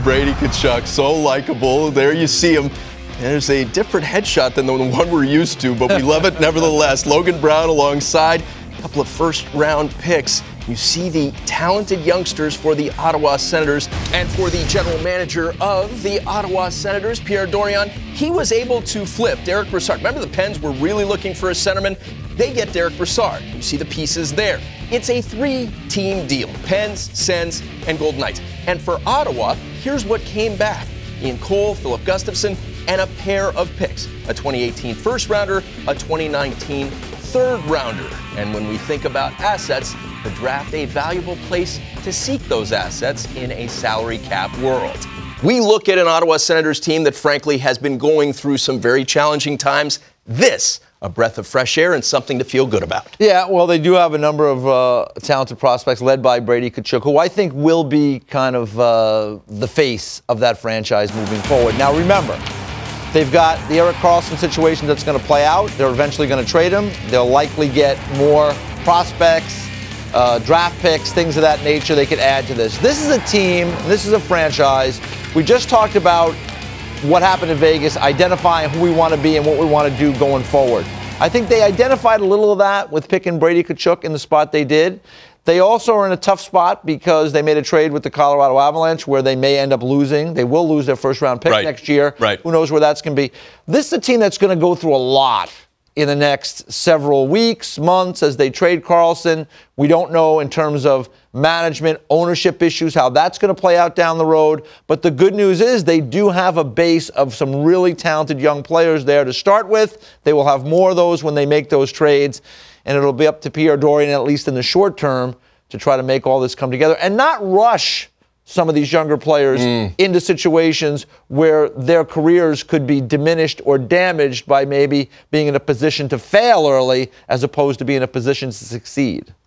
Brady Tkachuk, so likable. There you see him. There's a different headshot than the one we're used to, but we love it nevertheless. Logan Brown alongside a couple of first-round picks. You see the talented youngsters for the Ottawa Senators. And for the general manager of the Ottawa Senators, Pierre Dorion, he was able to flip Derek Brassard. Remember, the Pens were really looking for a centerman? They get Derek Brassard. You see the pieces there. It's a three-team deal. Pens, Sens, and Golden Knights. And for Ottawa, here's what came back. Ian Cole, Philip Gustafson, and a pair of picks. A 2018 first-rounder, a 2019 third-rounder. And when we think about assets, the draft a valuable place to seek those assets in a salary cap world. We look at an Ottawa Senators team that frankly has been going through some very challenging times. This, a breath of fresh air and something to feel good about. Yeah, well, they do have a number of talented prospects led by Brady Tkachuk, who I think will be kind of the face of that franchise moving forward. Now, remember, they've got the Erik Karlsson situation that's going to play out. They're eventually going to trade him. They'll likely get more prospects, draft picks, things of that nature they could add to this. This is a team, this is a franchise. We just talked about what happened in Vegas, identifying who we want to be and what we want to do going forward. I think they identified a little of that with picking Brady Tkachuk in the spot they did. They also are in a tough spot because they made a trade with the Colorado Avalanche where they may end up losing. They will lose their first-round pick next year. Who knows where that's going to be. This is a team that's going to go through a lot in the next several weeks, months, as they trade Karlsson. We don't know in terms of management, ownership issues, how that's going to play out down the road. But the good news is they do have a base of some really talented young players there to start with. They will have more of those when they make those trades. And it'll be up to Pierre Dorion, at least in the short term, to try to make all this come together and not rush some of these younger players into situations where their careers could be diminished or damaged by maybe being in a position to fail early as opposed to being in a position to succeed.